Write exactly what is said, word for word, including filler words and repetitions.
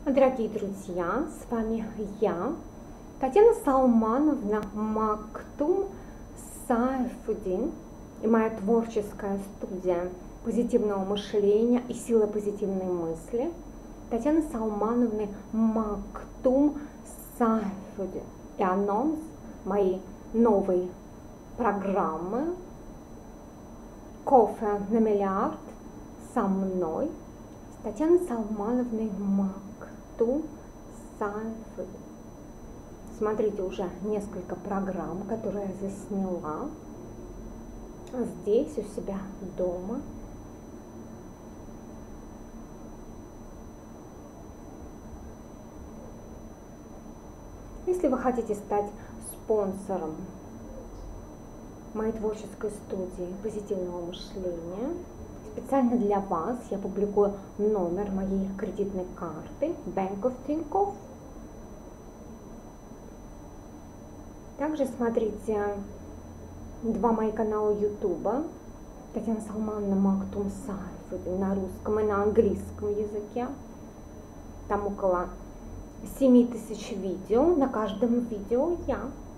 Дорогие друзья, с вами я, Татьяна Салмановна Мактум Сайфудин и моя творческая студия позитивного мышления и сила позитивной мысли Татьяны Салмановны Мактум Сайфудин и анонс моей новой программы «Кофе на миллиард» со мной, с Татьяной Салмановной Мактум Сайфудин. Смотрите уже несколько программ, которые я засняла здесь у себя дома. Если вы хотите стать спонсором моей творческой студии позитивного мышления, специально для вас я публикую номер моей кредитной карты Bank of Tinkoff. Также смотрите два мои канала Ютуба Татьяна Салмановна Мактум Сайфудин на русском и на английском языке. Там около семи тысяч видео. На каждом видео я